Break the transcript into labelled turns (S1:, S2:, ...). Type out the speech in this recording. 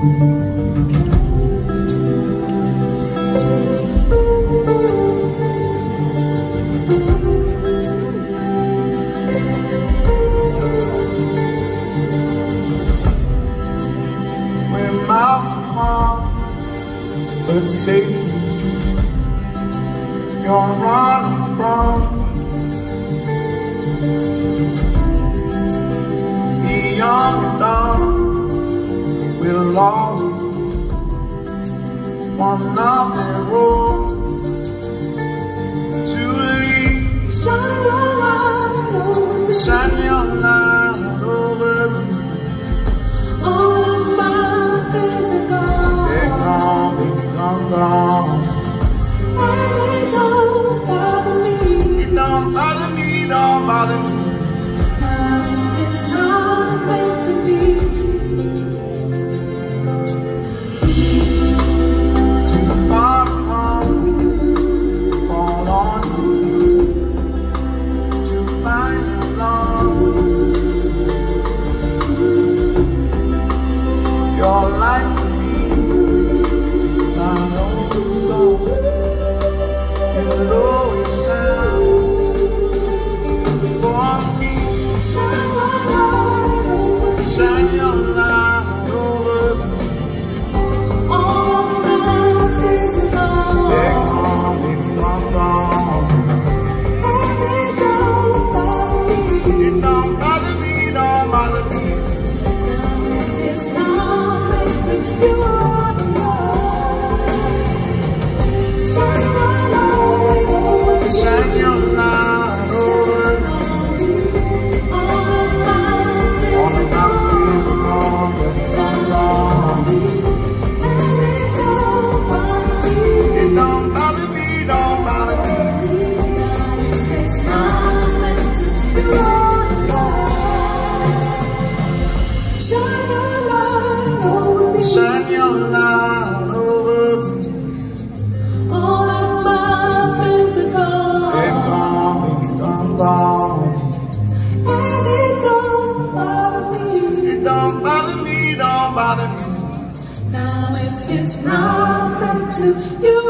S1: But safe you're running from. Beyond the dawn, we'll always be one of the road to leave. Shine your light over me. Shine your light over me. All of my fears are gone. They're gone. Gone. And they don't bother me. It don't bother me, don't bother me. Now if it's not meant to be, too far from fall on you, to find alone your life. Shine your light over me. All of my fears are gone. They're gone, gone. And it don't bother me. It don't bother me, don't bother me. Now if it's not meant to, you